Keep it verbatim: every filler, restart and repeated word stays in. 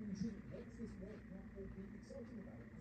reason makes this world platform be exciting about it